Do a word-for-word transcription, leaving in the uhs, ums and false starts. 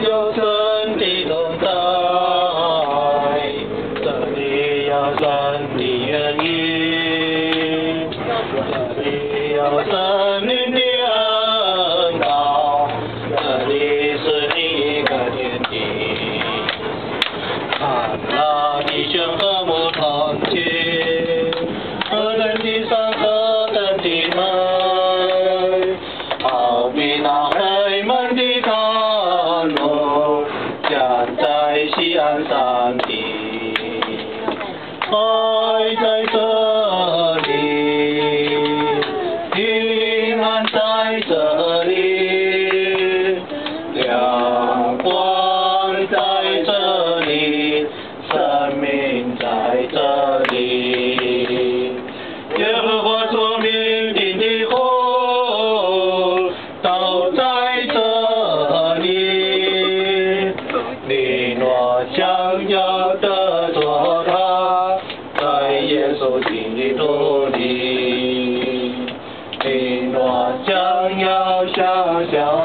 有神的同在，这里有神的原因，这里有生命的恩膏，这里是你一个天地。看那弟兄和睦团结，何等地上何等的美，好比那黑门的甘露，降在西安山地。爱在这里，平安在这里，亮光在这里，生命在这里。耶和华所命定的火都在这里，你若想要得着它，在耶稣基督里，你若想要想想